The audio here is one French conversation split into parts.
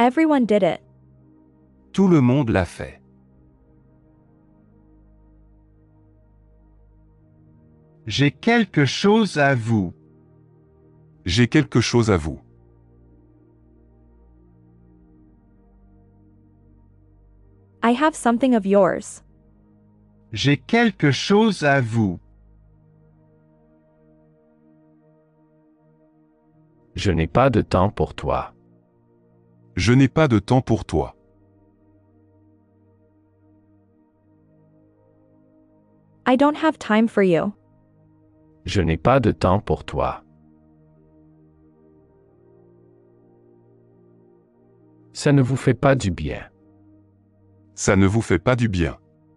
Everyone did it. Tout le monde l'a fait. J'ai quelque chose à vous. J'ai quelque chose à vous. I have something of yours. J'ai quelque chose à vous. Je n'ai pas de temps pour toi. Je n'ai pas de temps pour toi. I don't have time for you. Je n'ai pas de temps pour toi. Ça ne vous fait pas du bien. Ça ne vous fait pas du bien.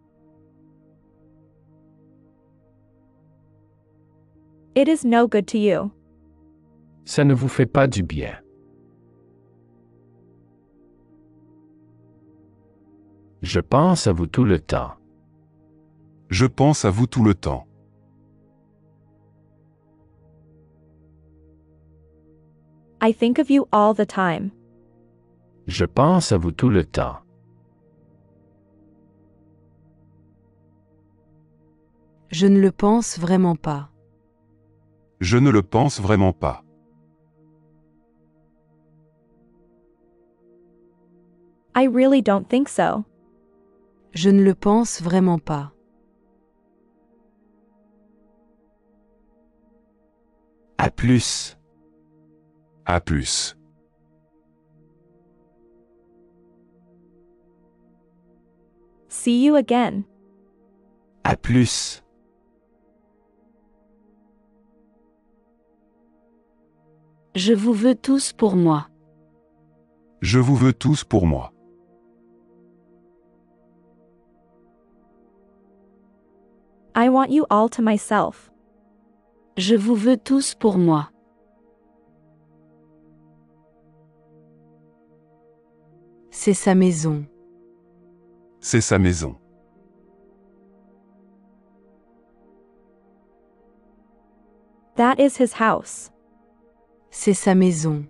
It is no good to you. Ça ne vous fait pas du bien. Je pense à vous tout le temps. Je pense à vous tout le temps. I think of you all the time. Je pense à vous tout le temps. Je ne le pense vraiment pas. Je ne le pense vraiment pas. I really don't think so. Je ne le pense vraiment pas. À plus. À plus. See you again. À plus. Je vous veux tous pour moi. Je vous veux tous pour moi. I want you all to myself. Je vous veux tous pour moi. C'est sa maison. C'est sa maison. That is his house. C'est sa maison.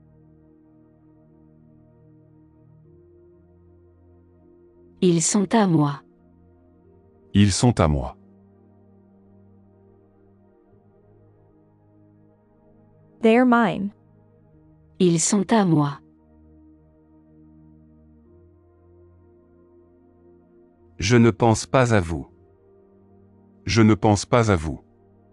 Ils sont à moi. Ils sont à moi. They're mine. Ils sont à moi. Je ne pense pas à vous. Je ne pense pas à vous.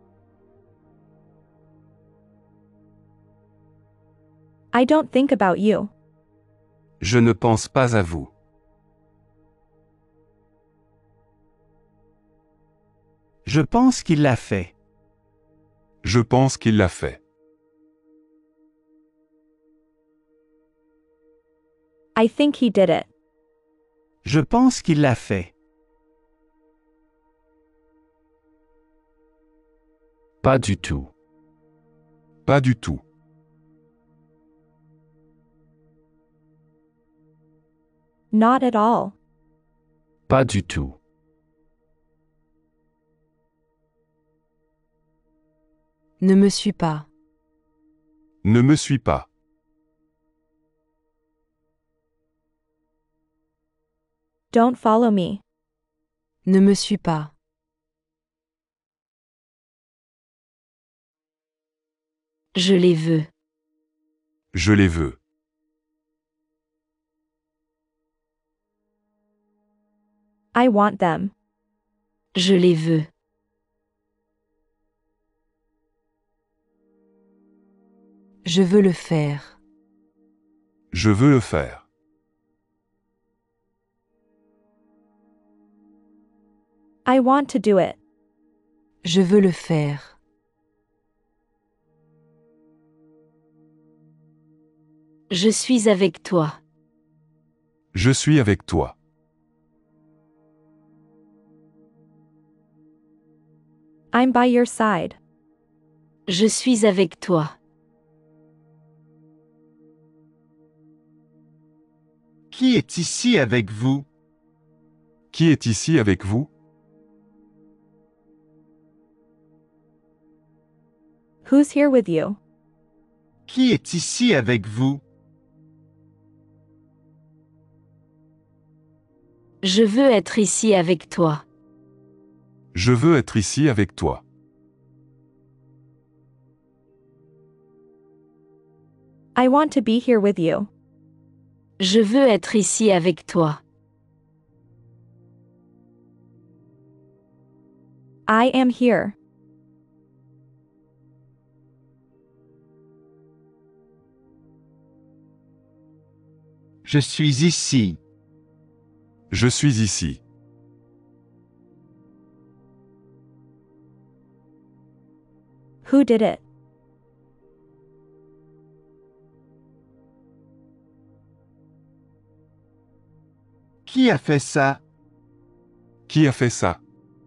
I don't think about you. Je ne pense pas à vous. Je pense qu'il l'a fait. Je pense qu'il l'a fait. I think he did it. Je pense qu'il l'a fait. Pas du tout. Pas du tout. Not at all. Pas du tout. Ne me suis pas. Ne me suis pas. Don't follow me. Ne me suis pas. Je les veux. Je les veux. I want them. Je les veux. Je veux le faire. Je veux le faire. I want to do it. Je veux le faire. Je suis avec toi. Je suis avec toi. I'm by your side. Je suis avec toi. Qui est ici avec vous? Qui est ici avec vous? Who's here with you? Qui est ici avec vous? Je veux être ici avec toi. Je veux être ici avec toi. I want to be here with you. Je veux être ici avec toi. I am here. Je suis ici. Je suis ici. Who did it? Qui a fait ça? Qui a fait ça?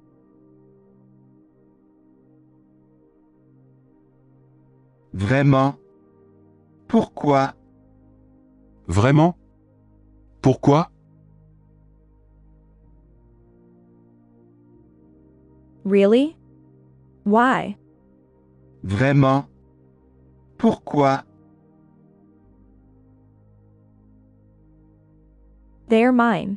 Vraiment? Pourquoi? Vraiment? Pourquoi? Really? Why? Vraiment? Pourquoi? They're mine.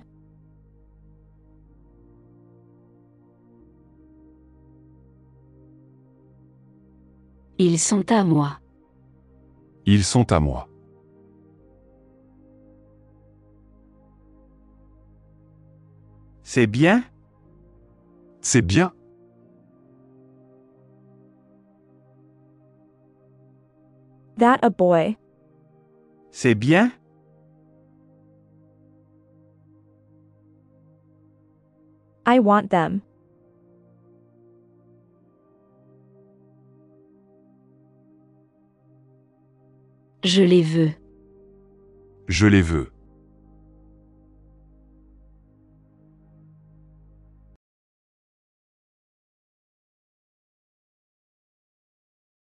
Ils sont à moi. Ils sont à moi. C'est bien? C'est bien. That a boy. C'est bien? I want them. Je les veux. Je les veux.